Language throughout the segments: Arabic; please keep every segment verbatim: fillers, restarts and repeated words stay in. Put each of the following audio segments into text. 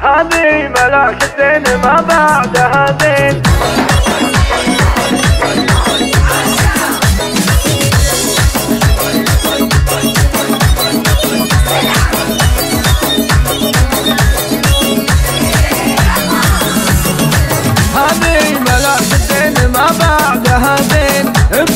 هذه ملاكة ما بعدها زين. هذه ملاكة ما بعدها زين،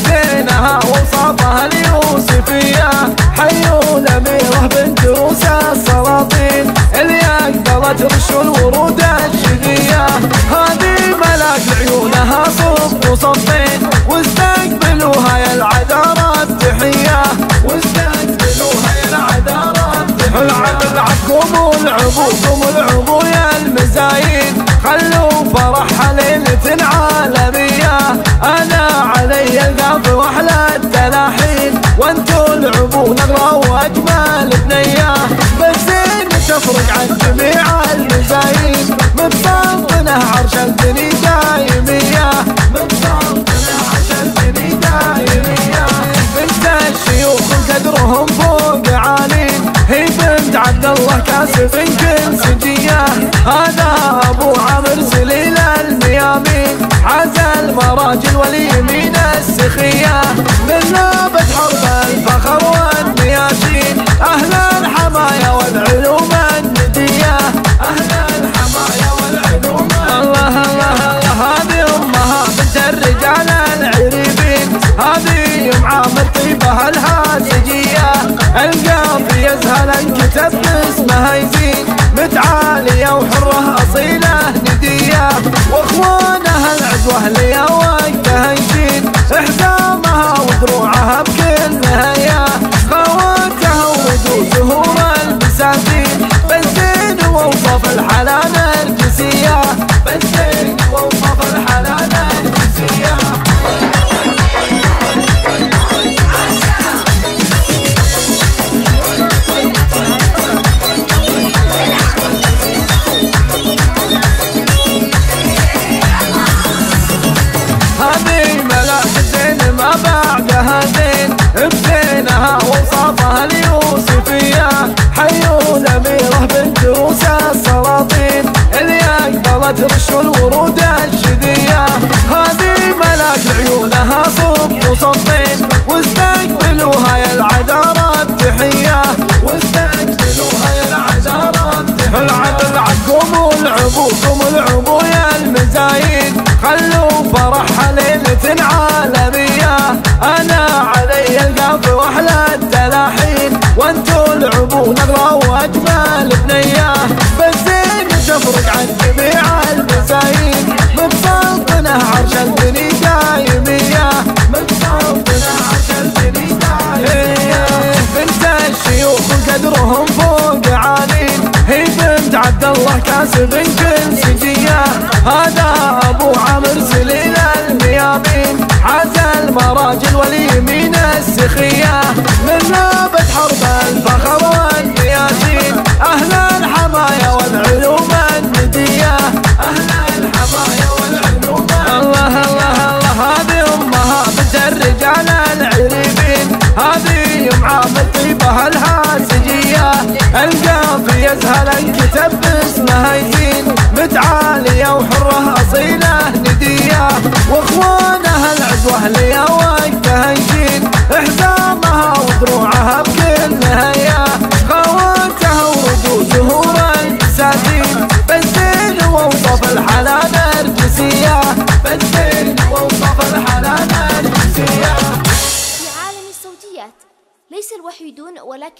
بزينها وصفها اليوسفية، حيوا الأميرة بنت روسى السلاطين اللي أقبلت رش الورود الشقية. هذه ملاك عيونها صف وصفين، واستقبلوها يا العذارى التحية، واستقبلوها يا العذارى التحية. العب العبكم والعبوكم العبو يا المزايين، خلوا فرحها ليلة عالمية. أنا علي القاف وأحلى التلاحين، وانتو العبو نغرى وأجمل بنية. بالزين تفرق عن جميع المزايين، مبسطنه عرش الدني دايمية، مبسطنه عرش الدني دايمية. بنت الشيوخ قدرهم فوق عالين، هي بنت عبد الله كاسف كنسجية. هذا أبو عامر سليل الميامين، حاز المراجل واليمين السخية، من نابت حرب الفخر والنياشين. أهل الحماية والعلوم الندية، أهل الحماية والعلوم. الله الله الله، هذه أمها بنت الرجال العريبين، هذه أم عامر طيبة الهاسجية. القافي يزهل الكتب اسمها يزين، متعالية وحرة أصيلة ندية، واخوانها العزوة ليا وقتها يشين. حزامها ودروعها بكل نهاية، خواتها وردود زهور البساتين. بالزين ووصف الحلا نرجسية، بالزين ووصف الحلا نرجسية. هذه ملاكة ما بعدها زين، بزينها وصفها اليوسفية، حيوا الأميرة بنت روسى السلاطين اللي أقبلت رش الورود الشقية. هذه ملاك عيونها صف وصفين، واستقبلوها يا العذارى التحية، واستقبلوها يا العذارى التحية. العب العبكم والعبوكم العبو يا المزايين، خلوا فرحها ليلة عالمية. أنا علي القاف وأحلى التلاحين، وانتو العبو نغرى وأجمل بنية. بالزين تفرق عن جميع المزايين، مبسطنه عرش الدني دايمية، مبسطنه عرش الدني دايمية. بنت الشيوخ قدرهم فوق عالين، هي بنت عبد الله كاسف كنسجية. هذا أبو عامر سليل الميامين، حاز المراجل واليمين السخية، من نابت حرب الفخر والنياشين. أهل الحماية والعلوم الندية، أهل الحماية والعلوم. الله الله الله، هذه أمها بنت الرجال العريبين، هذه أم عامر طيبة الهاسجية. القافي يزهل الكتب اسمها يزين، متعالية وحرة أصيلة ندية، واخوانها العزوة ليا وقتها يشين. حزامها ودروعها بكل نهاية، خواتها وردود زهور البساتين. بالزين ووصف الحلا نرجسية، بالزين ووصف الحلا نرجسية. في عالم الصوتيات ليس الوحيدون ولكن